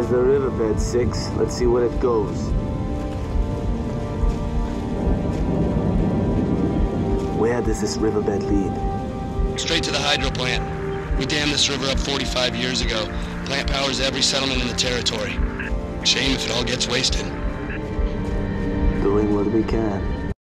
There's the riverbed, Six. Let's see what it goes. Where does this riverbed lead? Straight to the hydro plant. We dammed this river up 45 years ago. Plant powers every settlement in the territory. Shame if it all gets wasted. Doing what we can.